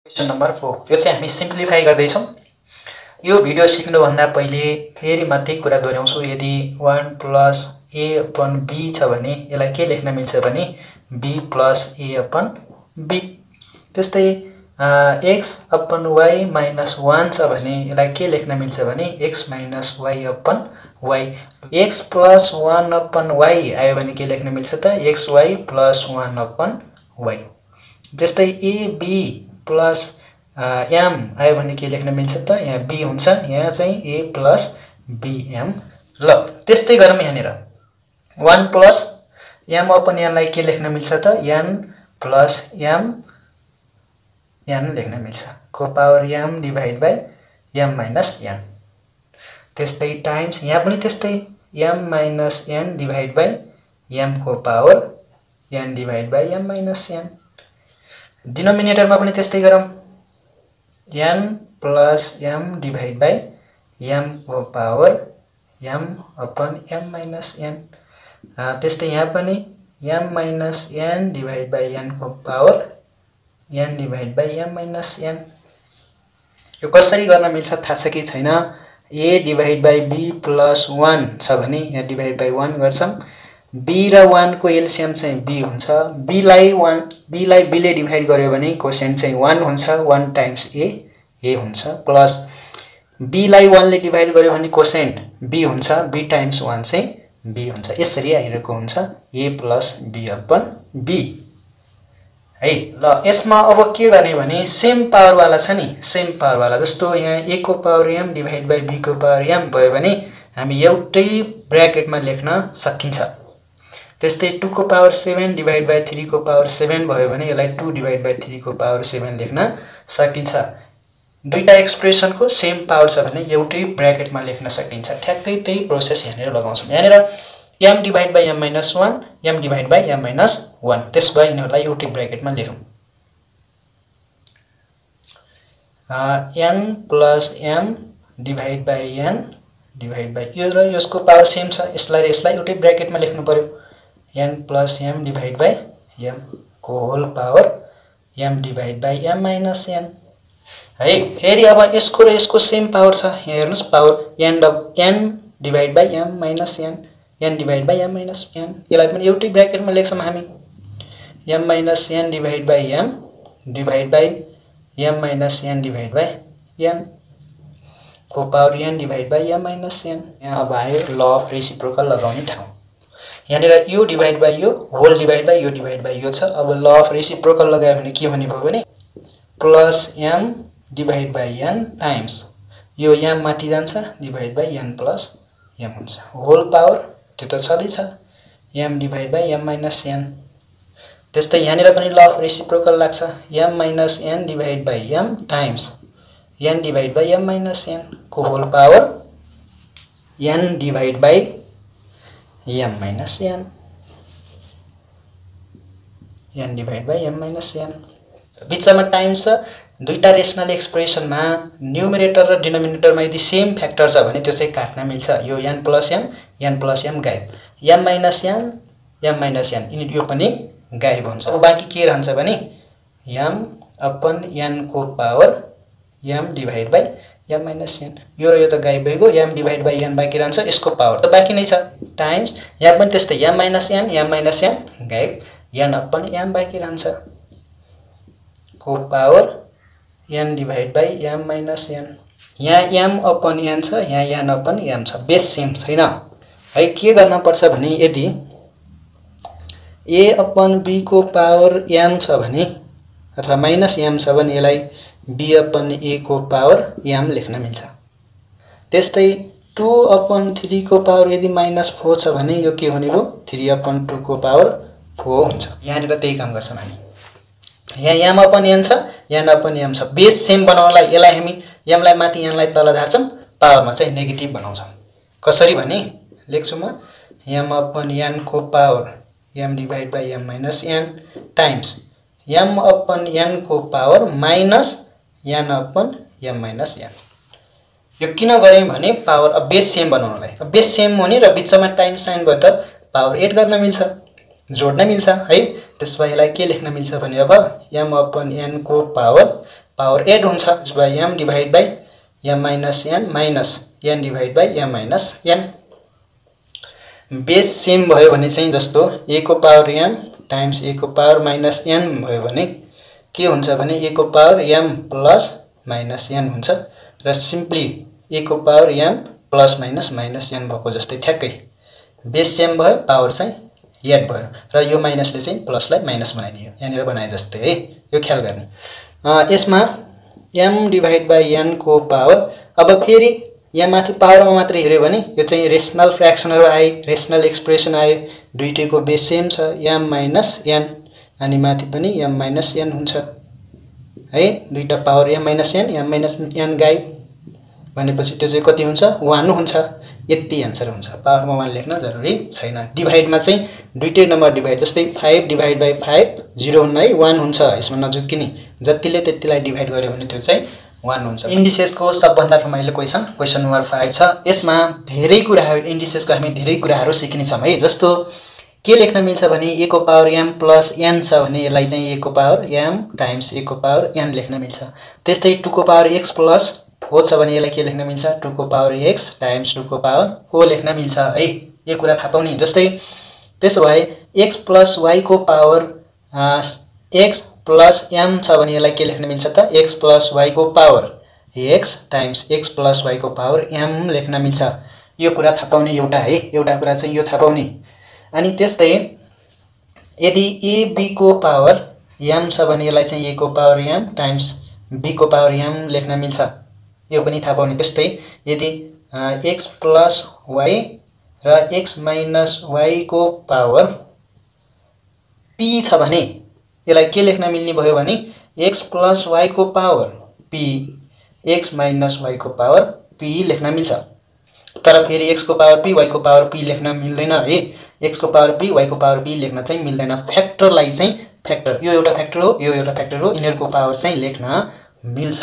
Question number 4 यो चाहिँ हामी सिम्प्लिफाई गर्दै छौं। यो भिडियो सिक्नु भन्दा पहिले फेरि म त्यही कुरा दोहोर्याउँछु। यदि 1 + a/b छ भने यसलाई के लेख्न मिल्छ भने b + a/b। त्यस्तै x/y - 1 छ भने यसलाई के लेख्न मिल्छ भने x - y/y। x + 1/y आयो भने के लेख्न मिल्छ त xy + 1/y। त्यस्तै ab + m आयो भने के लेख्न मिल्छ त यहाँ b हुन्छ, यहाँ चाहिँ a + bm। ल त्यस्तै गरौँ। यहाँनिर 1 + m/n लाई के लेख्न मिल्छ त n + m n लेख्न मिल्छ को पावर m / m - n। त्यस्तै टाइम्स यहाँ पनि त्यस्तै m - n / m को पावर n / m - n। डिनोमिनेटरमा पनि त्यस्तै गरौँ। n + m / m को पावर m/m - n। त्यस्तै यहाँ पनि m - n / n को पावर n / m - n। यो कसरी गर्न मिल्छ थाहा छ कि छैन? a / b + 1 छ भने यहाँ / 1 गर्छौं। b र 1 को एलसीएम चाहिँ b हुन्छ। b लाई b ले डिभाइड गर्यो भने कोशेन्ट चाहिँ 1 हुन्छ। 1 टाइम्स a हुन्छ प्लस b लाई 1 ले डिभाइड गर्यो भने कोशेन्ट b हुन्छ। b टाइम्स 1 चाहिँ b हुन्छ। यसरी आइरहेको हुन्छ a + b/b है। ल यसमा अब के गर्ने भने सेम पावर वाला छ नि, सेम पावर वाला। जस्तो यहाँ a को पावर m / b को पावर m भयो भने हामी एउटै ब्र्याकेटमा लेख्न सकिन्छ। त्यस्तै 2 को पावर 7 / 3 को पावर 7 भयो भने यसलाई 2 / 3 को पावर 7 लेख्न सकिन्छ। दुईटा एक्सप्रेसनको सेम पावर छ भने एउटै ब्र्याकेटमा लेख्न सकिन्छ। ठ्याक्कै त्यही प्रोसेस यहाँनिर लगाउँछौं। यहाँनिर m / m - 1 m / m - 1 त्यसो भए यिनीहरूलाई एउटै ब्र्याकेटमा लेखौं। n + m / n यो र यसको पावर सेम छ। यसलाई र यसलाई एउटै ब्र्याकेटमा लेख्नु पर्यो। n + m / m को whole power m / m - n है। फेरि अब यसको र यसको सेम पावर छ। यहाँ हेर्नुस् power n / m - n n / m - n। यसलाई पनि एउटै ब्र्याकेटमा लेख्छौं हामी। m - n / m - n को पावर n / m - n। यहाँ अब आयो ल अफ रेसिप्रोकल लगाउने ठाउँ। यहाँनिर यो डिभाइड बाइ यो होल डिभाइड बाइ यो डिभाइड बाइ यो छ। अब ल अफ रेसिप्रोकल लगायो भने के हुने भयो भने प्लस m / n टाइम्स यो m माथि जान्छ डिभाइड बाइ n + m हुन्छ। होल पावर त्यो त छँदै छ m / m - n। त्यस्तै यहाँनिर पनि ल अफ रेसिप्रोकल लाग्छ m - n / m times n / m - n को whole power n / m - n n / m - n। बिचमा टाइम्स छ। दुईटा रेशनल एक्सप्रेसनमा न्युमरेटर र डिनोमिनेटरमा यदि सेम फ्याक्टर छ भने त्यो चाहिँ काट्न मिल्छ। यो n + m गायब, m - n यो पनि गायब हुन्छ। अब बाँकी के रहन्छ भने m/n को पावर m / m - n। यो र यो त गायब भइगयो। m / n बाँकी रहन्छ। यसको पावर त बाँकी नै छ टाइम्स यहाँ पनि त्यस्तै m - n गायब, n/m बाँकी रहन्छ को पावर n / m - n। यहाँ m/n छ, यहाँ n/m छ। बेस सेम छैन है। के गर्न पर्छ भने यदि a/b को पावर m छ भने अथवा -m छ भने यसलाई b/a को पावर m लेख्न मिल्छ। त्यस्तै 2/3 को पावर यदि -4 छ भने यो के हुने भयो 3/2 को पावर 4 हुन्छ। यहाँनिर त्यही काम गर्छौं हामी। यहाँ m/n छ, n/m छ। बेस सेम बनाउनलाई यसलाई हामी m लाई माथि n लाई तल झार्छौं, पावरमा चाहिँ नेगेटिभ बनाउँछौं। कसरी भने लेख्छु म m/n को power m / m - n times m/n को पावर -n/m - n। यो किन गरे भने पावर बेस सेम बनाउनलाई। बेस सेम हुने र बिचमा टाइम्स साइन भयो त पावर एड गर्न मिल्छ, जोड्न मिल्छ है। त्यसो भए यसलाई के लेख्न मिल्छ भने अब m/n को पावर पावर एड हुन्छ by m divide by m minus n minus n divide by m minus n। Base same भयो भने चाहिँ जस्तो a को पावर m टाइम्स a को पावर माइनस n भयो भने के हुन्छ भने a को power m plus minus n हुन्छ र सिम्पली a को power m plus minus minus n भएको जस्तै ठ्याक्कै बेस सेम भयो पावर चाहिँ एड भयो र यो माइनसले चाहिँ प्लसलाई माइनस बनाइदियो यहाँनिर बनाए जस्तै है यो ख्याल गर्ने। यसमा m डिभाइड बाई n को पावर अब फेरि यहाँ माथि पावरमा मात्र हेर्यो भने यो चाहिँ रेशनल फ्र्याक्सनहरु आए रेशनल एक्सप्रेसन आयो दुईटैको बेस सेम छ m माइनस n अनि माथि पनि m माइनस n हुन्छ है दुईटा पावर m माइनस n गाई भनेपछि त्यो चाहिँ कति हुन्छ 1 हुन्छ यति आन्सर हुन्छ पावरमा 1 लेख्न जरुरी छैन। डिभाइडमा चाहिँ दुईटै नम्बर डिभाइड जस्तै 5 डिभाइड बाइ 5 0 हुन्न है 1 हुन्छ यसमा नजुक्किने जतिले त्यतिलाई डिभाइड गर्यो भने त्यो चाहिँ 1 हुन्छ। इन्डिसेसको सबभन्दा रमाइलो क्वेशन नम्बर 5 छ। यसमा धेरै कुराहरु इन्डिसेसको हामी धेरै कुराहरु सिक्ने छौं है। जस्तो के लेख्न मिल्छ भने a को पावर m प्लस n छ भने यसलाई चाहिँ a को पावर m टाइम्स a को पावर n लेख्न मिल्छ। त्यस्तै 2 को पावर x प्लस o छ भने यसलाई के लेख्न मिल्छ 2 को पावर x टाइम्स 2 को पावर o लेख्न मिल्छ है। यो कुरा थाहा पाउने जस्तै त्यसो भए x प्लस y को पावर x प्लस m छ भने यसलाई के लेख्न मिल्छ त x प्लस y को power x times x plus y को पावर m लेख्न मिल्छ। यो कुरा थाहा पाउने एउटा कुरा चाहिँ यो थाहा पाउने। अनि त्यस्तै यदि a b को पावर m छ भने यसलाई चाहिँ a को पावर m टाइम्स b को पावर m लेख्न मिल्छ यो पनि थाहा पाउने। त्यस्तै यदि x प्लस y र x माइनस y को पावर p छ भने यसलाई के लेख्न मिल्ने भयो भने x प्लस y को power p x minus y को पावर p लेख्न मिल्छ। तर फेरि x को पावर p y को पावर p लेख्न मिल्दैन है। x को पावर p y को पावर p लेख्न चाहिँ मिल्दैन। फ्याक्टरलाई चाहिँ फ्याक्टर यो एउटा फ्याक्टर हो यो एउटा फ्याक्टर हो यिनीहरुको पावर चाहिँ लेख्न मिल्छ।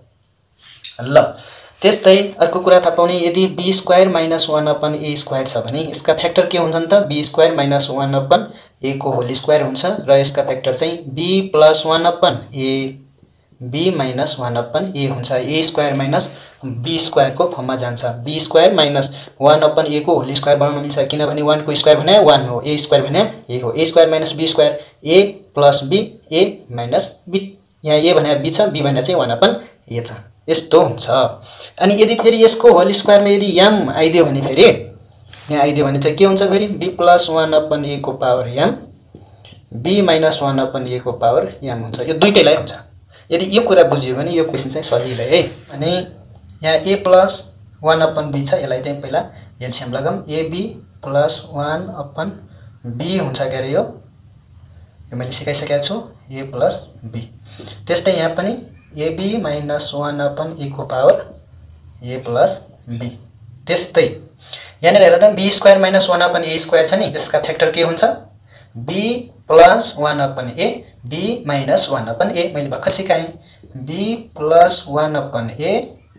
ल त्यस्तै अर्को कुरा थाहा पाउने यदि b square minus 1 upon a square छ भने यसका फ्याक्टर के हुन्छन् त b square minus 1 upon a को होल स्क्वायर हुन्छ र यसका फ्याक्टर चाहिँ b plus 1 upon a b minus 1 upon a हुन्छ। a square minus b square को फर्ममा जान्छ। b square minus 1 upon a को होल स्क्वायर बनाउन मिल्छ किनभने 1 को स्क्वायर भने 1 हो a स्क्वायर भने a हो। a square minus b square a plus b a minus b यहाँ a भने b छ b भने चाहिँ 1 अपन a छ यस्तो हुन्छ। अनि यदि फेरि यसको होल स्क्वायरमा यदि m आइदियो भने फेरि यहाँ आइदियो भने चाहिँ के हुन्छ फेरि b प्लस 1 अपन a को power m b minus 1 upon a को पावर m हुन्छ। यो दुईटैलाई हुन्छ। यदि यो कुरा बुझियो भने यो क्वेशन चाहिँ सजिलो है। अनि यहाँ a प्लस 1 अपन b छ यसलाई चाहिँ पहिला एलसीएम लगाम ab प्लस 1 अपन b हुन्छ के अरे यो मैले सिकाइसकेको छु a प्लस b। त्यस्तै यहाँ पनि ab माइनस 1 अपन a को पावर a प्लस b। त्यस्तै यहाँनिर हेर्दा त b square minus 1 upon a square छ नि यसका फ्याक्टर के हुन्छ b plus 1 upon a b minus 1 upon a मैले भर्खर सिकाएँ b plus 1 upon a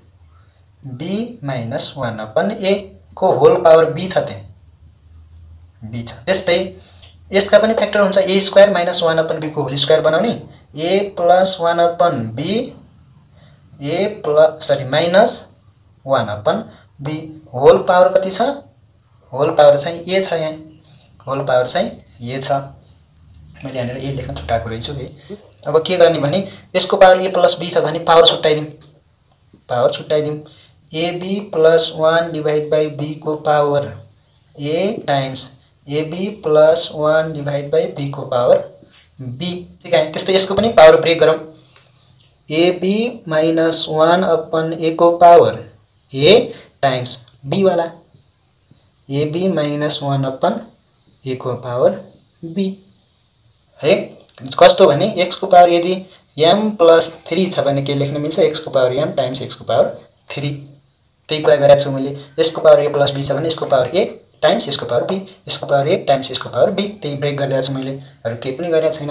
b minus 1 upon a को होल पावर b छ त्यहाँ b छ। त्यस्तै यसका पनि फ्याक्टर हुन्छ a square minus 1 upon b को होल स्क्वायर बनाउने a plus 1 upon b a plus minus 1 upon b whole power कति छ होल पावर चाहिँ a छ यहाँ होल पावर चाहिँ a छ। मैले यहाँनिर a लेख्न छुटाएको रहेछु है। अब के गर्ने भने यसको पावर a प्लस b छ भने पावर छुट्टाइदिउँ ab plus 1 divide by b को power a times ab plus 1 divide by b को पावर b। त्यस्तै यसको पनि पावर ब्रेक गरौँ ab माइनस 1 अपन a को पावर a टाइम्स b वाला ab माइनस 1 अपन a को पावर b है। कस्तो भने x को पावर यदि m प्लस 3 छ भने के लेख्न मिल्छ x को पावर m टाइम्स x को पावर 3 त्यही कुरा गरेको छु मैले। यसको पावर a प्लस b छ भने यसको पावर a टाइम्स यसको पावर b यसको पावर a टाइम्स यसको पावर b त्यही ब्रेक गरिदिएको छु मैले अरु केही पनि गरेको छैन।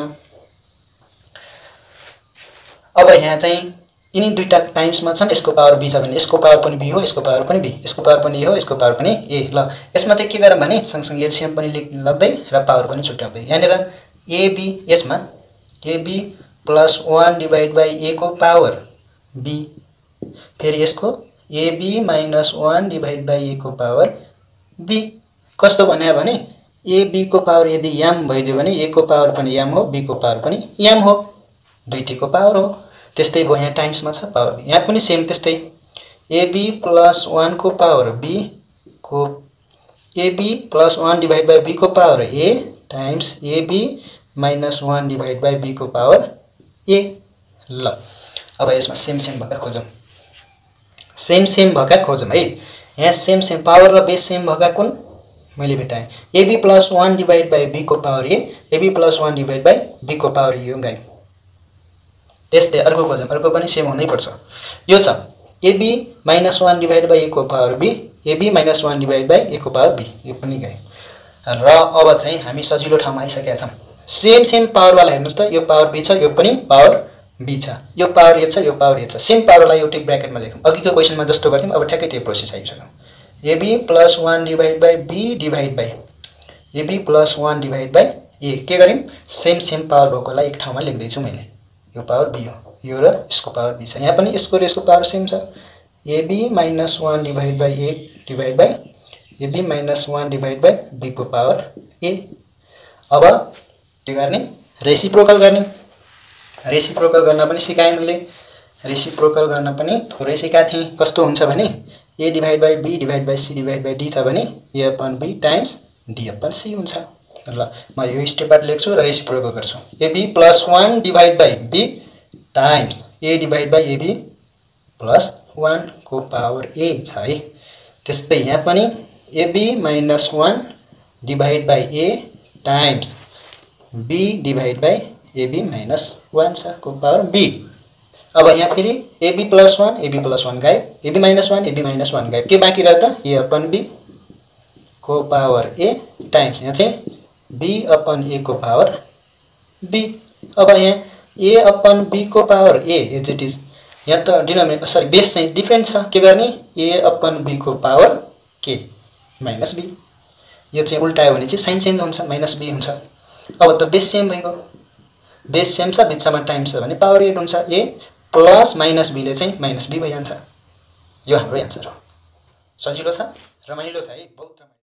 अब यहाँ चाहिँ यिनी दुईटा टाइम्समा छन् यसको पावर b छ भने यसको पावर पनि b हो यसको पावर पनि b यसको पावर पनि a हो यसको पावर पनि a। ल यसमा चाहिँ के गरौँ भने सँगसँगै एलसीएम पनि लाग्दै र पावर पनि छुट्याउँदै यहाँनिर ab यसमा ab plus 1 divide by A को पावर बी, फेरि यसको AB minus 1 divide by A को पावर बी। कस्तो भने एबी को पावर यदि याम भइदियो भने ए को पावर पनि याम हो, बी को पावर पनि याम हो, दुईटैको पावर हो। त्यस्तै भयो यहाँ टाइम्समा छ पावर, यहाँ पनि सेम त्यस्तै एबी प्लस 1 को पावर बी को AB plus 1 divide by B को power A times AB minus 1 divide by B को पावर ए। ल अब यसमा सेम सेम भएका खोजौँ, सेम भएका खोजौँ है। यहाँ सेम पावर र बेस सेम भएका कुन मैले भेटाएँ, AB plus 1 divide by B को power A, AB plus 1 divide by B को पावर ए हो गाई। त्यस्तै अर्को खोजौँ, अर्को पनि सेम हुनैपर्छ। यो छ AB minus 1 divide by A को power B, AB minus 1 divide by A को पावर बी, यो पनि गाई। र अब चाहिँ हामी सजिलो ठाउँमा आइसकेका छौँ। सेम पावरवाला हेर्नुहोस् त, यो पावर बी छ, यो पनि पावर बी छ, यो पावर ए छ, यो पावर ए छ। सेम पावरलाई एउटै ब्र्याकेटमा लेखौँ। अघिको क्वेसनमा जस्तो गर्थ्यौँ अब ठ्याक्कै त्यो प्रोसेस आइसक्यो। AB plus 1 divide by B divide by AB plus 1 divide by A. के गर्यौँ, सेम पावर भएकोलाई एक ठाउँमा लेख्दैछु मैले। यो पावर बी हो, यो र यसको पावर बी छ। यहाँ पनि यसको र यसको पावर सेम छ। AB minus 1 divide by A divide by AB minus 1 divide by B को पावर ए। अब के गर्ने, रेसिप्रोकल गर्ने। रेसिप्रोकल गर्न पनि सिकाएँ मैले, रेसिप्रोकल गर्न पनि थोरै सिकाएको थिएँ। कस्तो हुन्छ भने A divide by B divide by C divide by D छ भने A upon B times D upon C हुन्छ। ल म यो स्टेपबाट लेख्छु र रेसिप्रोकल गर्छु। AB plus 1 divide by B times A divide by AB plus 1 को पावर ए छ है। त्यस्तै यहाँ पनि AB minus 1 divide by A times B divide by AB minus 1 छ को पावर बी। अब यहाँ फेरि एबी प्लस 1 गायब, एबी माइनस 1 एबी माइनस 1 गायब। के बाँकी रह्यो त, ए अपन बी को पावर ए टाइम्स यहाँ चाहिँ बी अपन ए को पावर बी। अब यहाँ ए अपन बी को power A as it is, यहाँ त डिनोमिनेटर सरी बेस चाहिँ डिफ्रेन्ट छ। के गर्ने, ए अपन बी को पावर के माइनस बी। यो चाहिँ उल्टायो भने चाहिँ साइन चेन्ज हुन्छ, माइनस बी हुन्छ। अब त बेस सेम भइगयो, बेस सेम छ, बिचमा टाइम्स छ भने पावर 8 हुन्छ। ए प्लस माइनस बीले चाहिँ माइनस बी भइजान्छ। यो हाम्रो एन्सर हो। सजिलो छ, रमाइलो छ है, बहुत रमाइलो।